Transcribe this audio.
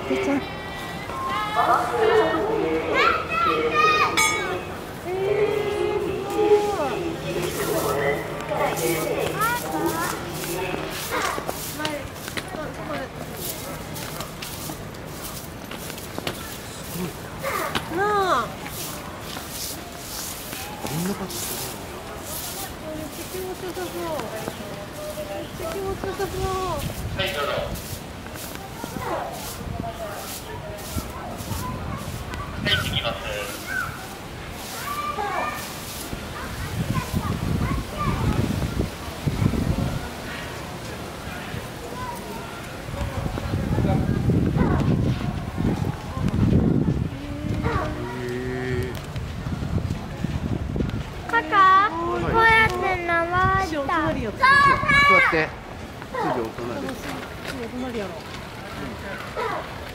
てちゃん。なあ。 こんな感じ。 めっちゃ気持ちよさそう。めっちゃ気持ちよさそう。はい、どうぞ。 はい、行きます。 カカ、こうやって回った。 お隣やった。 座って。次お隣。 お隣やろ。